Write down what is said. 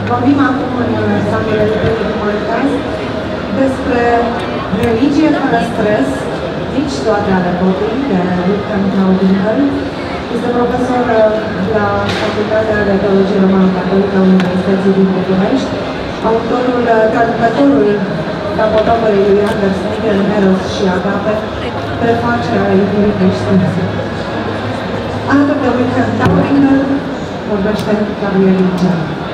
Vorbim acum în Samele de Comunitas despre religie fără stres, nici toate ale copii, de Wolfgang Winkel. Este profesor la Facultatea de Teologie Romano-Catolică a Universității din București, traducătorul capodoperei lui Anders Nigel, Eros și Agape, prefacerea iubirii creștine. Alături de Wolfgang Winkel vorbește Gabriel Liceanu.